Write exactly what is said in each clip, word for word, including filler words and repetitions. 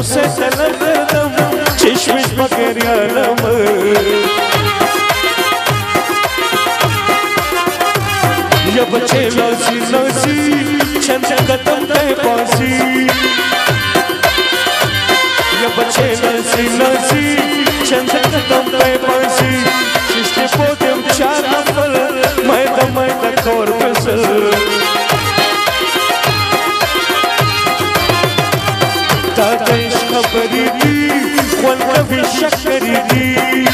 से तलब दम चश्मिश बगैर यालम ये बच्चे लासी लासी चंद कदम तय पासी ये बच्चे लासी लासी चंद कदम तय पासी शिष्टे पोते चार नफर मैदा मैदा कौर फसल ताकश खबरी दी वन कभी शक्करी दी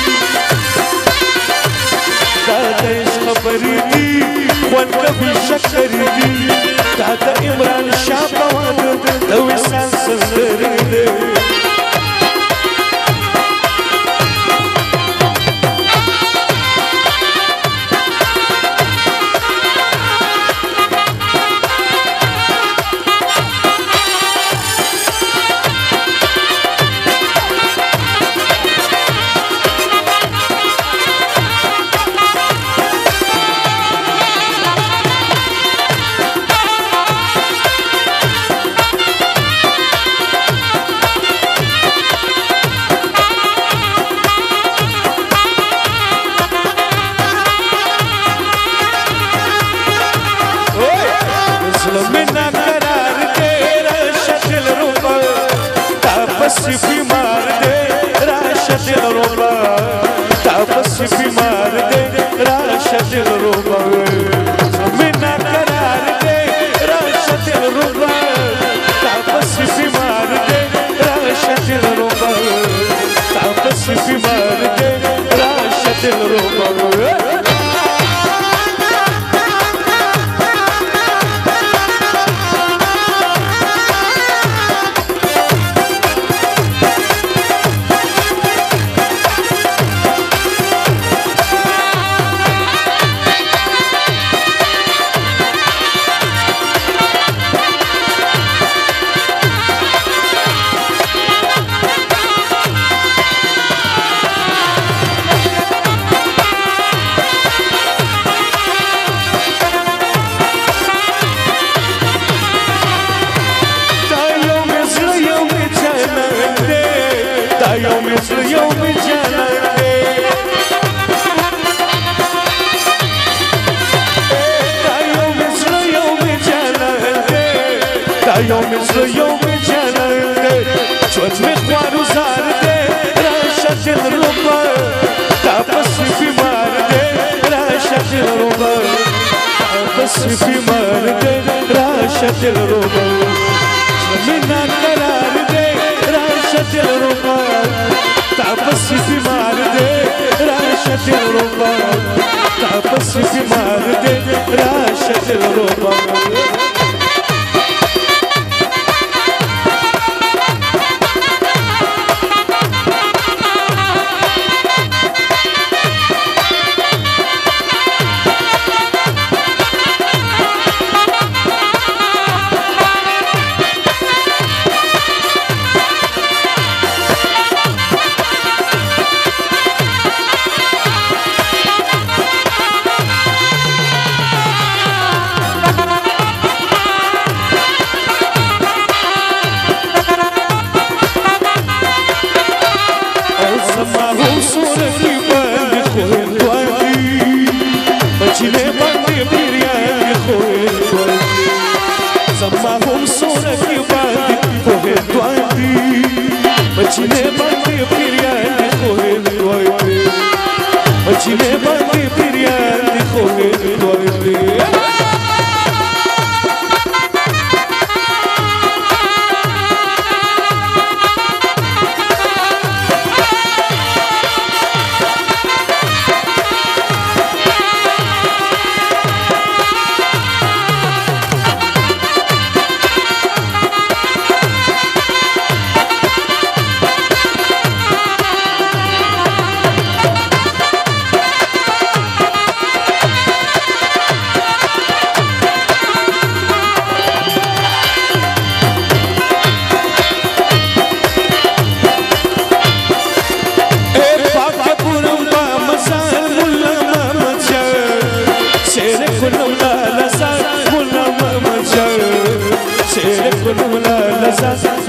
ताकश खबरी दी वन कभी शक्करी दी ताका इमरान शाह पवाद दविसान संदरी दे बीमार दे राशद रोबा तापस बीमार दे राशद रोबा बिना करार दे राशद रोबा तापस बीमार दे राशद रोबा तापस बीमार दे Rashad रोबा يوم مثل يوم جلال شوت مخوار وزار دي راشد الربا تعبس في مار دي راشد الربا تعبس في مار دي راشد الربا من القرار دي راشد الربا تعبس في مار دي راشد الربا تعبس في مار دي راشد الربا Samahum sora ki baat kohe dwadi bachne bande piryan kohe dwadi bachne bande piryan kohe dwadi Sa